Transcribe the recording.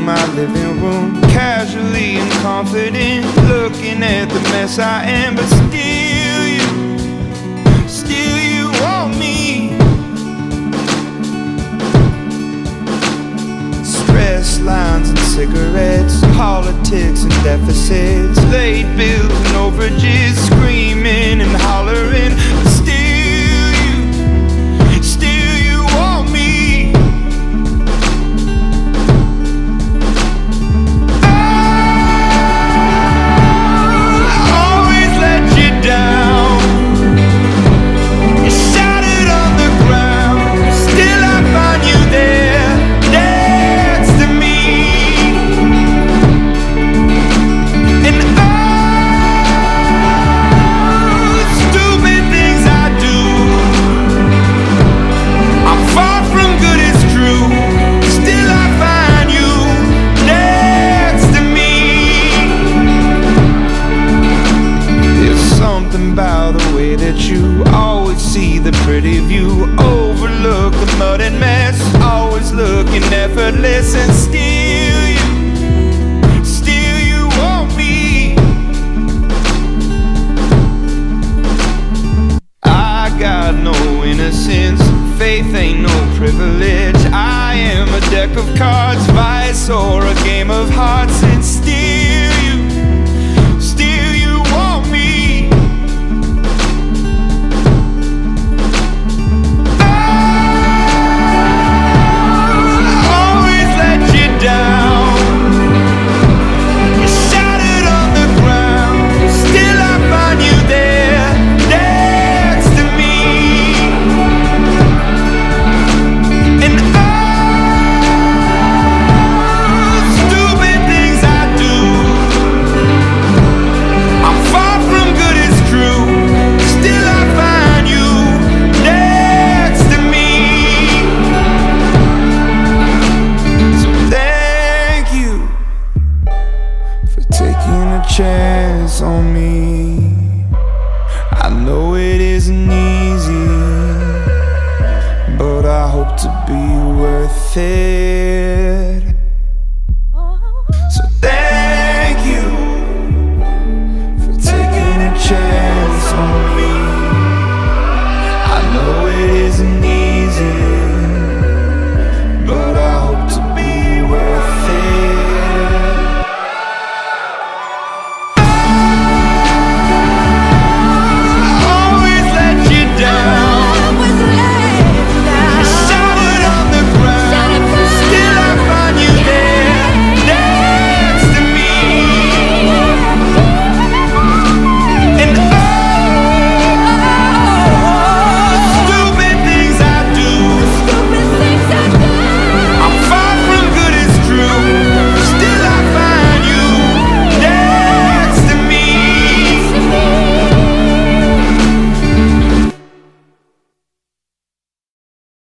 my living room, casually and confident, looking at the mess I am. But still you want me. Stress lines and cigarettes, politics and deficits, late bills and overages, screaming and hollering. But still you want me. Always let you down. You shattered on the ground, still I find you there, next to me. And stupid things I do, I'm far from good, it's true. Still I find you next to me. There's something about the way that you always see the pretty view, overlook the mud and mess, always looking effortless. And still you want me. I got no innocence, faith ain't no privilege. I am a deck of cards, vice or a game of hearts.